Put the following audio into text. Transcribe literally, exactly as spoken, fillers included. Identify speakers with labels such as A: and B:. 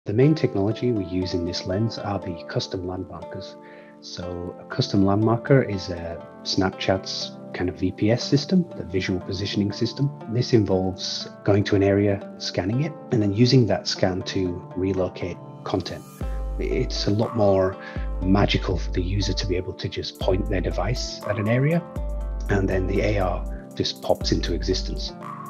A: The main technology we use in this lens are the custom landmarkers. So a custom landmarker is a Snapchat's kind of V P S system, the visual positioning system. This involves going to an area, scanning it, and then using that scan to relocate content. It's a lot more magical for the user to be able to just point their device at an area, and then the A R just pops into existence.